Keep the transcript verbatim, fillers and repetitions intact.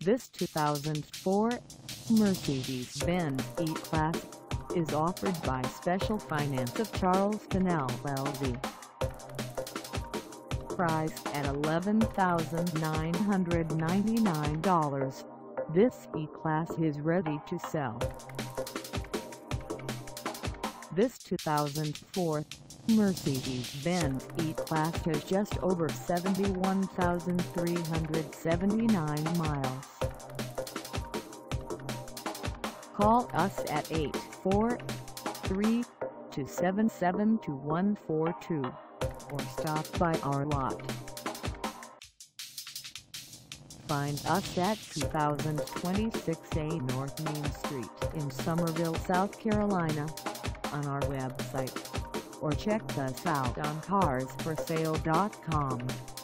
This two thousand four Mercedes-Benz E-Class is offered by Special Finance of Charleston L L C. Priced at eleven thousand nine hundred ninety-nine dollars, this E-Class is ready to sell. This two thousand four Mercedes-Benz E-Class has just over seventy-one thousand three hundred seventy-nine miles. Call us at eight four three, two seven seven, two one four two or stop by our lot. Find us at two thousand twenty-six A North Main Street in Summerville, South Carolina, on our website, or check us out on cars for sale dot com.